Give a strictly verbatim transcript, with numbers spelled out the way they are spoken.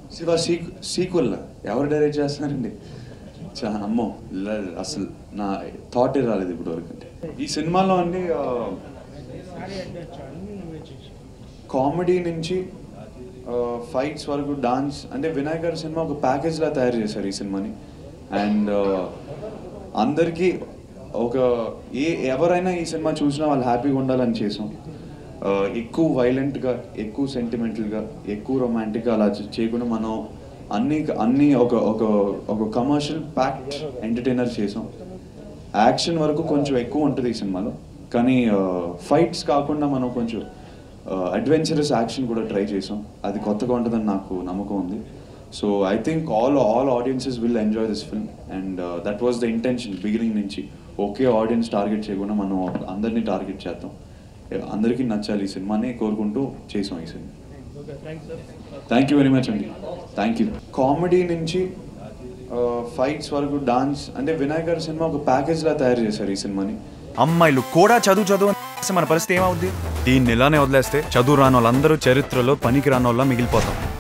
Shiva Sequel ఎవరు direct చేస్తున్నారండి? చాలా అమ్మో అసలు నా థాటే రాలేదు ఇప్పుడు వరకు. అంటే ఈ సినిమాలో అండి కామెడీ నుంచి ఫైట్స్ వరకు డాన్స్ అంటే వినాయక్ గారి సినిమా ఒక ప్యాకేజ్లా తయారు చేశారు ఈ సినిమాని. అండ్ అందరికీ ఒక ఏ ఎవరైనా ఈ సినిమా చూసినా వాళ్ళు హ్యాపీగా ఉండాలని చేసాం. ఎక్కువ వైలెంట్గా, ఎక్కువ సెంటిమెంటల్గా, ఎక్కువ రొమాంటిక్గా అలా చేయకుండా మనం అన్ని అన్ని ఒక ఒక ఒక కమర్షియల్ ప్యాక్డ్ ఎంటర్టైనర్ చేసాం. యాక్షన్ వరకు కొంచెం ఎక్కువ ఉంటుంది ఈ సినిమాలో, కానీ ఫైట్స్ కాకుండా మనం కొంచెం అడ్వెంచరస్ యాక్షన్ కూడా ట్రై చేసాం. అది కొత్తగా ఉంటుందని నాకు నమ్మకం ఉంది. So I think all all audiences will enjoy this film and that was the intention beginning నుంచి. ఒకే ఆడియన్స్ టార్గెట్ చేయకుండా మనం అందరినీ టార్గెట్ చేద్దాం, అందరికీ నచ్చాలి ఈ సినిమాని కోరుకుంటూ చేసాం ఈ సినిమా. థ్యాంక్ యూ వెరీ మచ్ అండి. Thank you. కామెడీ నుంచి ఫైట్స్ వరకు డాన్స్ అంటే వినాయక్ గారి సినిమా ఒక ప్యాకేజ్లా తయారు చేశారు ఈ సినిమాని. అమ్మాయిలు కూడా చదువు చదువు మన పరిస్థితి ఏమవుద్ది? దీన్ని ఇలానే వదిలేస్తే చదువు రాని వాళ్ళందరూ చరిత్రలో పనికి రాని వాళ్ళ మిగిలిపోతాం.